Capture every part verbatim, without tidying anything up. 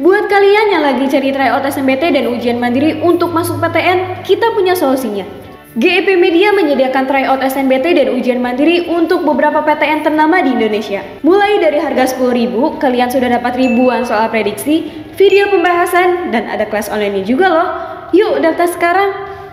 Buat kalian yang lagi cari tryout S N B T dan ujian mandiri untuk masuk P T N, kita punya solusinya. G E P Media menyediakan tryout S N B T dan ujian mandiri untuk beberapa P T N ternama di Indonesia. Mulai dari harga sepuluh ribu, kalian sudah dapat ribuan soal prediksi, video pembahasan, dan ada kelas online juga loh. Yuk daftar sekarang!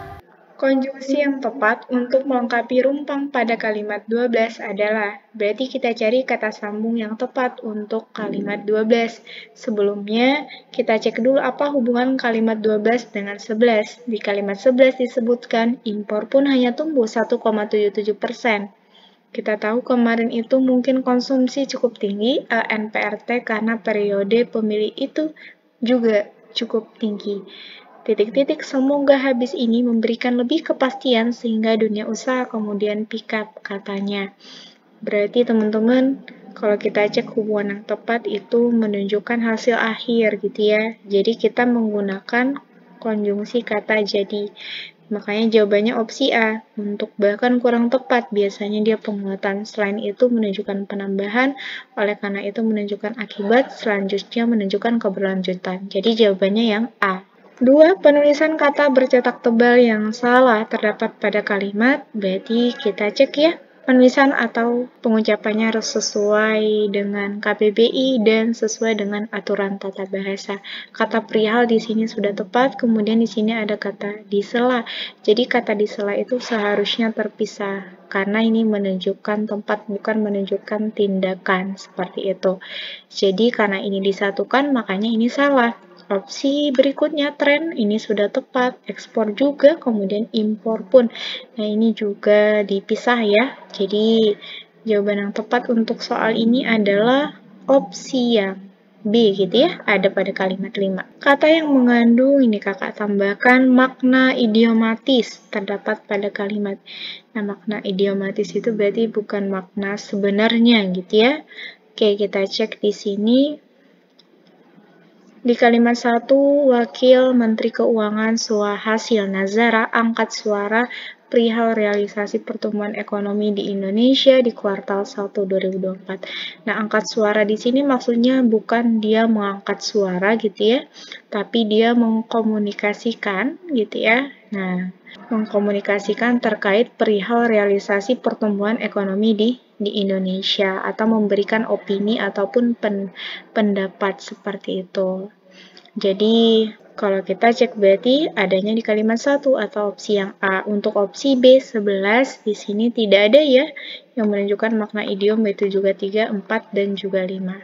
Konjungsi yang tepat untuk melengkapi rumpang pada kalimat dua belas adalah, berarti kita cari kata sambung yang tepat untuk kalimat dua belas. Sebelumnya, kita cek dulu apa hubungan kalimat dua belas dengan sebelas. Di kalimat sebelas disebutkan, impor pun hanya tumbuh satu koma tujuh tujuh persen. Kita tahu kemarin itu mungkin konsumsi cukup tinggi, N P R T, karena periode pemilih itu juga cukup tinggi. Titik-titik semoga habis ini memberikan lebih kepastian sehingga dunia usaha kemudian pick up katanya. Berarti teman-teman, kalau kita cek hubungan yang tepat itu menunjukkan hasil akhir gitu ya. Jadi kita menggunakan konjungsi kata jadi. Makanya jawabannya opsi A. Untuk bahkan kurang tepat, biasanya dia penguatan. Selain itu menunjukkan penambahan, oleh karena itu menunjukkan akibat, selanjutnya menunjukkan keberlanjutan. Jadi jawabannya yang A. Dua, penulisan kata bercetak tebal yang salah terdapat pada kalimat, berarti kita cek ya, penulisan atau pengucapannya harus sesuai dengan K B B I dan sesuai dengan aturan tata bahasa. Kata perihal di sini sudah tepat, kemudian di sini ada kata disela. Jadi kata disela itu seharusnya terpisah, karena ini menunjukkan tempat, bukan menunjukkan tindakan, seperti itu. Jadi karena ini disatukan, makanya ini salah. Opsi berikutnya tren, ini sudah tepat, ekspor juga, kemudian impor pun. Nah ini juga dipisah ya, jadi jawaban yang tepat untuk soal ini adalah opsi yang B gitu ya, ada pada kalimat lima. Kata yang mengandung, ini kakak tambahkan, makna idiomatis terdapat pada kalimat. Nah makna idiomatis itu berarti bukan makna sebenarnya gitu ya. Oke, kita cek di sini. Di kalimat satu, Wakil Menteri Keuangan Suhasil Nazara angkat suara perihal realisasi pertumbuhan ekonomi di Indonesia di kuartal satu dua ribu dua puluh empat. Nah, angkat suara di sini maksudnya bukan dia mengangkat suara gitu ya, tapi dia mengkomunikasikan gitu ya. Nah, mengkomunikasikan terkait perihal realisasi pertumbuhan ekonomi di di Indonesia atau memberikan opini ataupun pen, pendapat seperti itu. Jadi kalau kita cek berarti adanya di kalimat satu atau opsi yang A. Untuk opsi B sebelas di sini tidak ada ya yang menunjukkan makna idiom, yaitu juga tiga, empat, dan juga lima.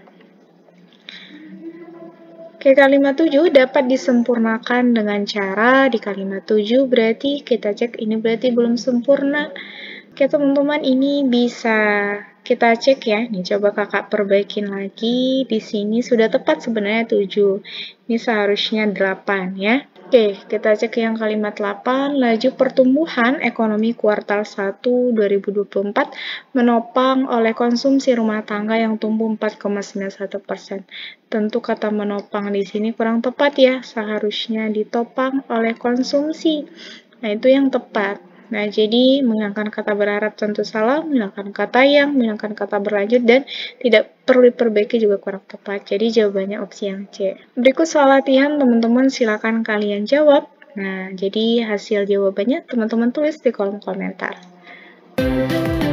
Oke, kalimat tujuh dapat disempurnakan dengan cara di kalimat tujuh berarti kita cek ini berarti belum sempurna. Oke teman-teman, ini bisa kita cek ya. Nih coba kakak perbaikin lagi. Di sini sudah tepat sebenarnya tujuh. Ini seharusnya delapan ya. Oke, kita cek yang kalimat delapan. Laju pertumbuhan ekonomi kuartal satu dua ribu dua puluh empat menopang oleh konsumsi rumah tangga yang tumbuh empat koma sembilan satu persen. Tentu kata menopang di sini kurang tepat ya. Seharusnya ditopang oleh konsumsi. Nah, itu yang tepat. Nah, jadi menghilangkan kata berharap tentu salah, menghilangkan kata yang, menghilangkan kata berlanjut, dan tidak perlu diperbaiki juga kurang tepat. Jadi jawabannya opsi yang C. Berikut soal latihan, teman-teman silakan kalian jawab. Nah, jadi hasil jawabannya teman-teman tulis di kolom komentar.